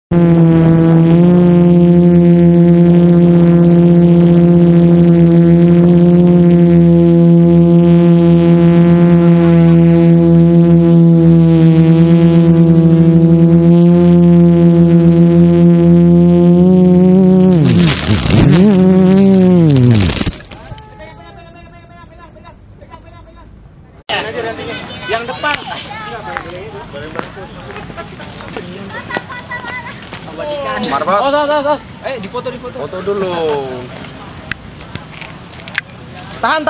Yang depan. Marbot. Oh. Difoto. Foto dulu. Tahan.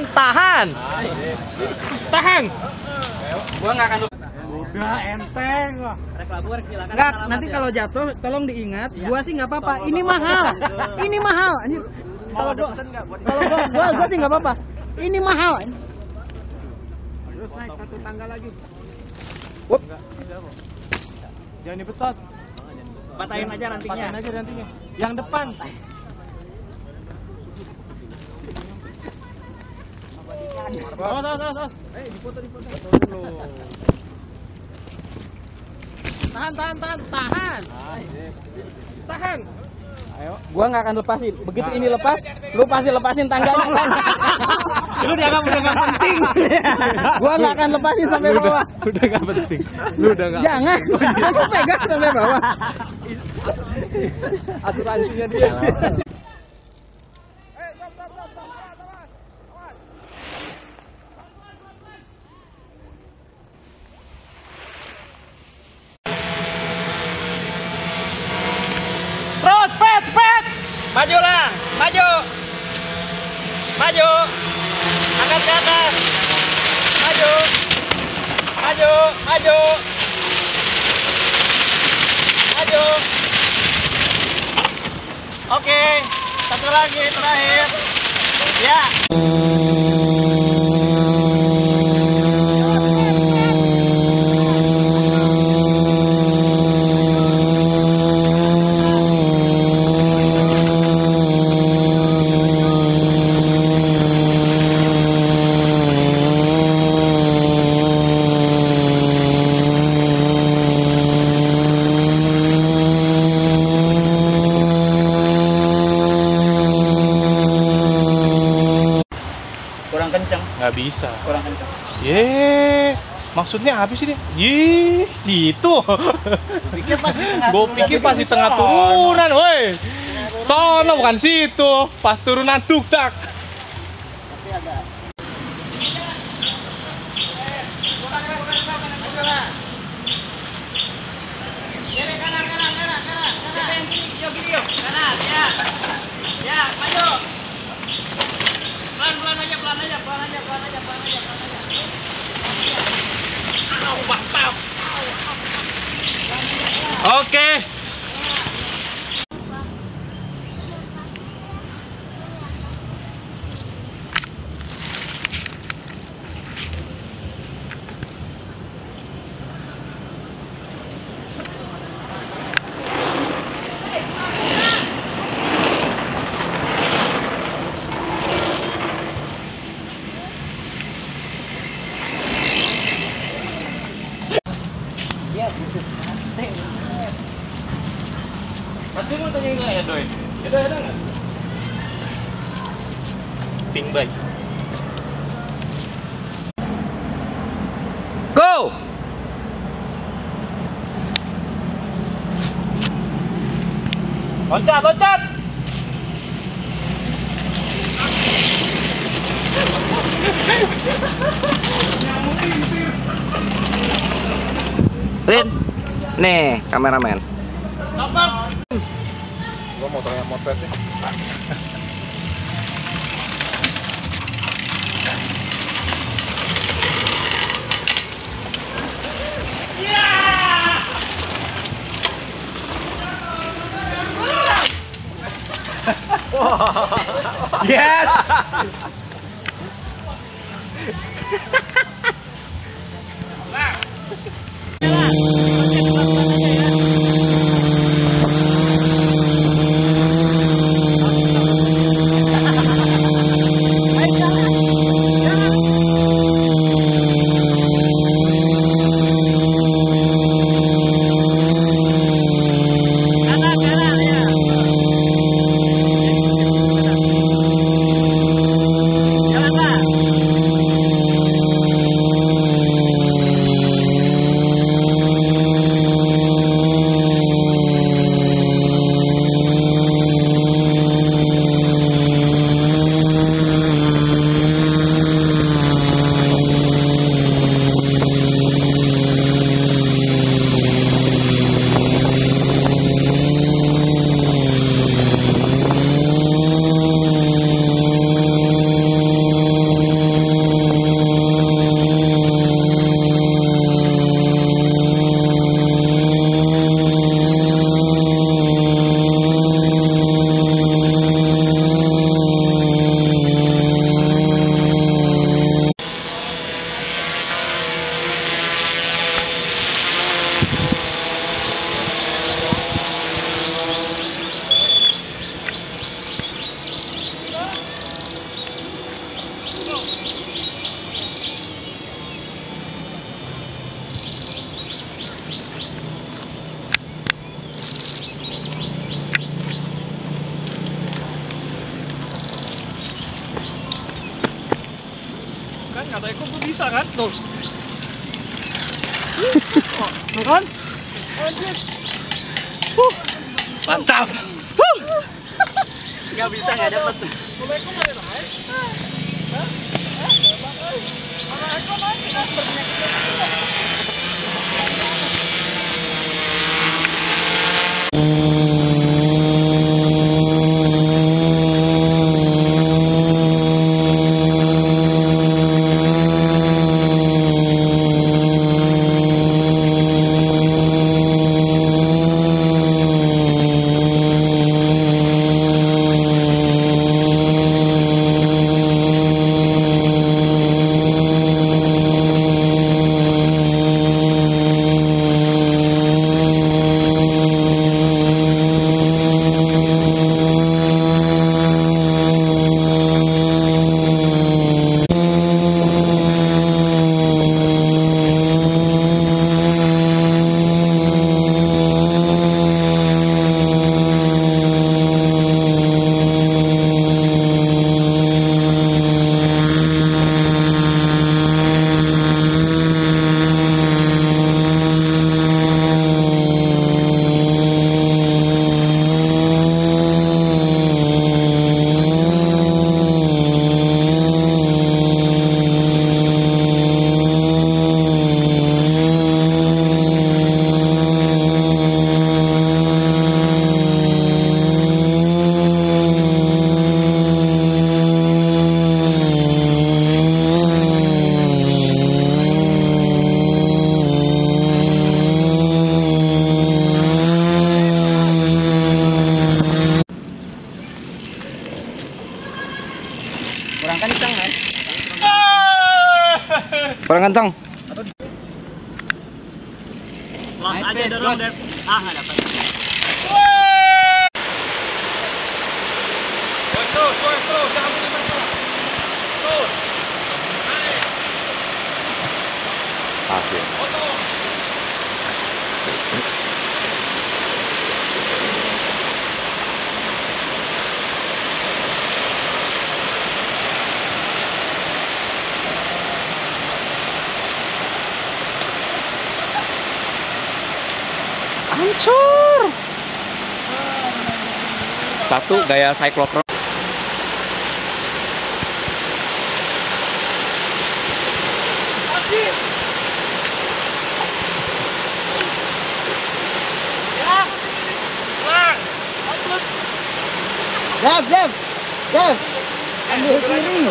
Gua nggak akan. Udah enteng kok. Enggak, nanti kalau jatuh tolong diingat. Gua sih nggak apa-apa. Ini mahal. Ini mahal. Anjir. Kalau gua sih nggak apa-apa. Ini mahal. Terus naik satu tangga lagi. Wup. Jangan dibetot. Patahin aja rantingnya. Yang depan. Terus. Difoto dulu. Tahan. Ayo, gua nggak akan lepasin. Begitu ini lepas, lu pasti lepasin tangganya. Lu dianggap udah nggak penting. Gua nggak akan lepasin sampai bawah. Udah nggak penting. Lu udah nggak. Jangan. Aku pegang sampai bawah. Asuransinya dia. Terus, pet. Majulah, maju. Angkat ke atas. Maju. Oke, satu lagi terakhir. Ya. Kurang kenceng. Nggak bisa. Kurang kenceng. Maksudnya apa sih dia? Situ. Gue pikir pas di tengah turunan, woi. Sono bukan situ. Pas turunan dukdak. Tapi agak. Ya, maju. Pelan aja. Oke. Masih mau tanya nggak Edo ini? Edo ada nggak? Pink bike. Go! Loncat! Rin, nih kameramen. Gua motornya moped nih. Yes! 1 ekor tuh bisa kan? Tuh. Kan? Mantap. Nggak bisa, nggak dapat. Kurang kencang, men. Kurang kencang. Los aja dorong, Dep. Ah, nggak dapat. Terus, jangan putus. Terus. Naik. Pasir. Foto. Hancur. 1 gaya cyclocross. Dev, ambil kiri.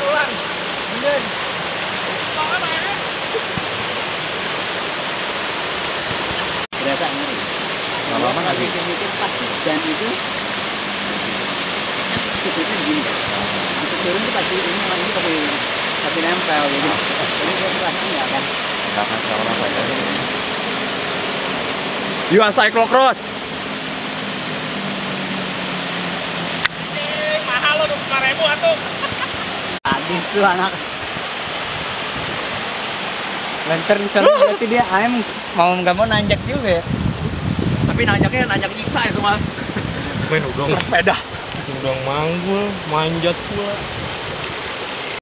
Berasa ngeri. Lama-lama lagi. Mikir pasti dan itu sebetulnya gini kan. Untuk turun itu pasti ini memang ini pasti nempel gitu. Jadi dia pasti nggak akan. Nggak akan lama-lama ya. Yuk cyclocross. Mahal lo 25.000 atuh. Habis tuh anak. Lenter di sana berarti dia ayam mau nggak mau nanjak juga ya. Tapi nanjaknya nanjak nyiksa itu mah. Main udang sepeda. Udang manggul, manjat pula.